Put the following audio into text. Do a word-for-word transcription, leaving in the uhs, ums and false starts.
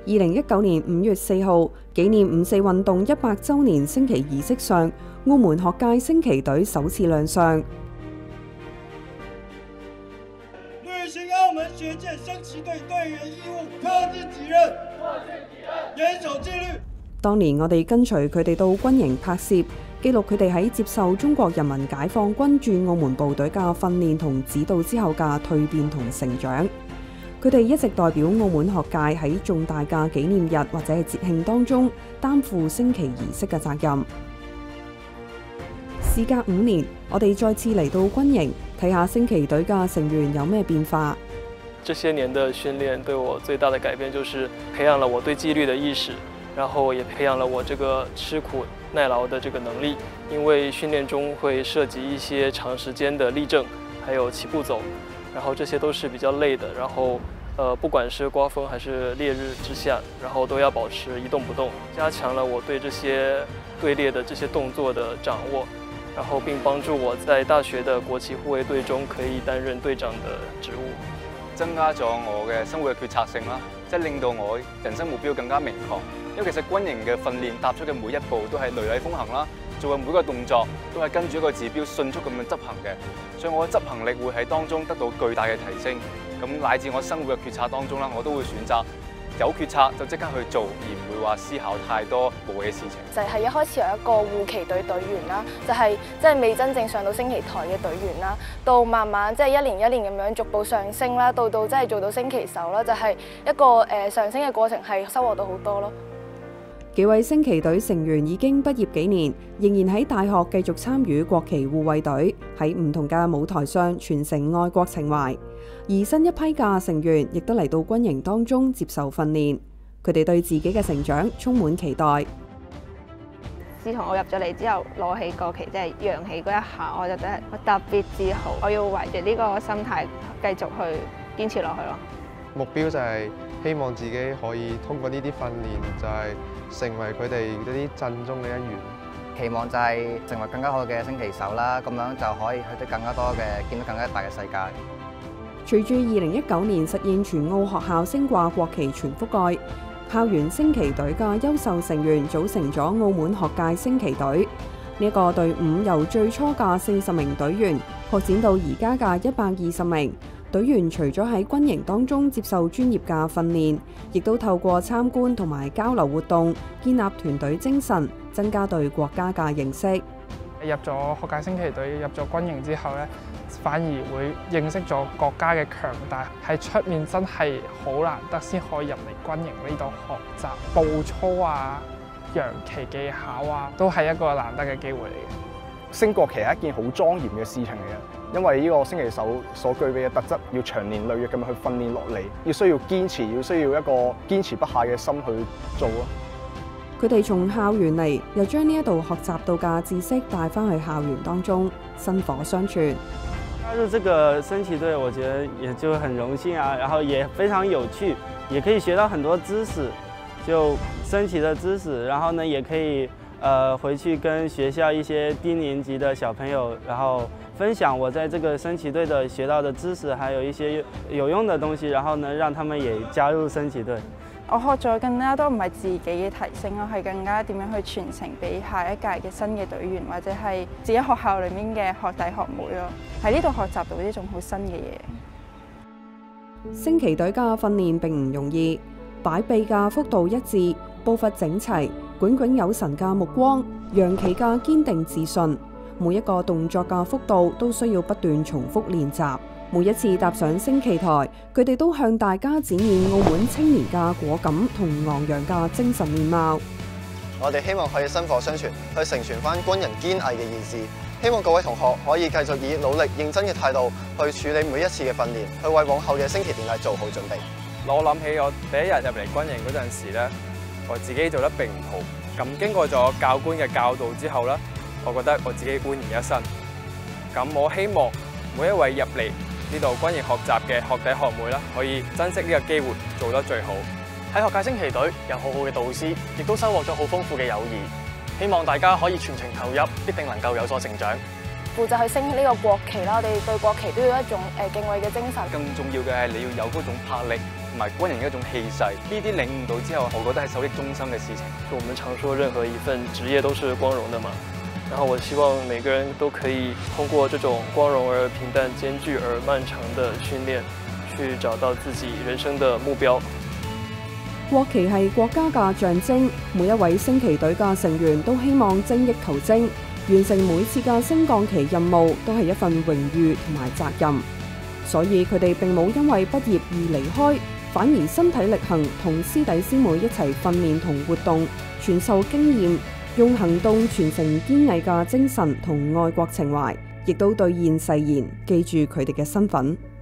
二零一九年五月四號，紀念五四運動一百週年升旗儀式上，澳門學界升旗隊首次亮相。 履行澳門學界升旗隊隊員義務，克制己任，嚴守紀律。 當年我哋跟隨佢哋到軍營拍攝，記錄佢哋喺接受中國人民解放軍駐澳門部隊嘅訓練同指導之後嘅蛻變同成長。佢哋一直代表澳門學界喺重大嘅紀念日或者係節慶當中擔負升旗儀式嘅責任。事隔五年，我哋再次嚟到軍營，睇下升旗隊嘅成員有咩變化。 這些年的訓練對我最大的改變就是培養了我對紀律的意識，然後也培養了我這個吃苦耐勞的這個能力。因為訓練中會涉及一些長時間的立正，還有起步走，然後這些都是比較累的。然後，呃，不管是刮風還是烈日之下，然後都要保持一動不動，加強了我對這些隊列的這些動作的掌握，然後並幫助我在大學的國旗護衛隊中可以擔任隊長的職務。 增加咗我嘅生活嘅決策性啦，即係令到我人生目標更加明確。因為其實軍營嘅訓練踏出嘅每一步都係雷厲風行啦，做嘅每個動作都係跟住一個指標迅速咁樣執行嘅，所以我嘅執行力會喺當中得到巨大嘅提升。咁乃至我生活嘅決策當中啦，我都會選擇有決策就即刻去做，而唔會話思考太多無謂嘅事情。 就係一開始有一個護旗隊隊員啦，就係即係未真正上到升旗台嘅隊員啦，到慢慢即係一年一年咁樣逐步上升啦，到到即係做到升旗手啦，就係一個誒上升嘅過程，係收穫到好多咯。 幾位升旗隊成員已經畢業幾年，仍然喺大學繼續參與國旗護衛隊，喺唔同嘅舞台上傳承愛國情懷。而新一批嘅成員亦都嚟到軍營當中接受訓練，佢哋對自己嘅成長充滿期待。 自從我入咗嚟之後，攞起國旗即係揚起嗰一下，我就覺得我特別自豪。我要懷住呢個心態繼續去堅持落去咯。 目標就係希望自己可以通過呢啲訓練，就係成為佢哋嗰啲陣中嘅一員。 期望就係成為更加好嘅升旗手啦，咁樣就可以去到更加多嘅見到更加大嘅世界。 隨住二零一九年實現全澳學校升掛國旗全覆蓋，校園升旗隊嘅優秀成員組成咗澳門學界升旗隊。呢、這、一個隊伍由最初嘅四十名隊員擴展到而家嘅一百二十名。隊員除咗喺軍營當中接受專業嘅訓練，亦都透過參觀同埋交流活動，建立團隊精神，增加對國家嘅認識。 入咗學界升旗隊，入咗軍營之後咧，反而會認識咗國家嘅強大。喺出面真係好難得先可以入嚟軍營呢度學習步操啊、揚旗技巧啊，都係一個難得嘅機會嚟嘅。 升國旗係一件好莊嚴嘅事情嚟嘅，因為呢個升旗手所具備嘅特質，要長年累月咁樣去訓練落嚟，要需要堅持，要需要一個堅持不懈嘅心去做咯。 佢哋從校園嚟，又將呢一度學習到嘅知識帶翻去校園當中，薪火相傳。 加入這個升旗隊，我覺得也就很榮幸啊，然後也非常有趣，也可以學到很多知識，就升旗的知識，然後呢，也可以呃回去跟學校一些低年級的小朋友，然後分享我在這個升旗隊的學到的知識，還有一些有用的東西，然後呢，讓他們也加入升旗隊。 我學咗更加多唔係自己嘅提升咯，係更加點樣去傳承俾下一屆嘅新嘅隊員，或者係自己學校裏面嘅學弟學妹咯。喺呢度學習到呢種好新嘅嘢。 升旗隊嘅訓練並唔容易，擺臂嘅幅度一致，步伐整齊，炯炯有神嘅目光，揚旗嘅堅定自信，每一個動作嘅幅度都需要不斷重複練習。每一次踏上升旗台，佢哋都向大家展現澳門青年嘅果敢同昂揚嘅精神面貌。 我哋希望可以薪火相傳，去承傳翻軍人堅毅嘅意志。希望各位同學可以繼續以努力認真嘅態度去處理每一次嘅訓練，去為往後嘅升旗典禮做好準備。 我諗起我第一日入嚟軍營嗰陣時咧，我自己做得並唔好。咁經過咗教官嘅教導之後咧，我覺得我自己煥然一新。咁我希望每一位入嚟呢度軍營學習嘅學弟學妹啦，可以珍惜呢個機會，做得最好。 喺學界升旗隊有好好嘅導師，亦都收穫咗好豐富嘅友誼。希望大家可以全程投入，必定能夠有所成長。 負責去升呢個國旗啦，我哋對國旗都要一種誒敬畏嘅精神。 更重要嘅係你要有嗰種魄力， 同埋軍人嘅一種氣勢。呢啲領悟到之後，我覺得係受益終生嘅事情。 我們常說任何一份職業都是光榮的嘛，然後我希望每個人都可以通過這種光榮而平淡艱巨而漫長的訓練，去找到自己人生的目標。 國旗係國家嘅象徵，每一位升旗隊嘅成員都希望精益求精，完成每次嘅升降旗任務都係一份榮譽同埋責任。所以佢哋並冇因為畢業而離開，反而身體力行同師弟師妹一齊訓練同活動，傳授經驗，用行動傳承堅毅嘅精神同愛國情懷，亦都兌現誓言，記住佢哋嘅身份。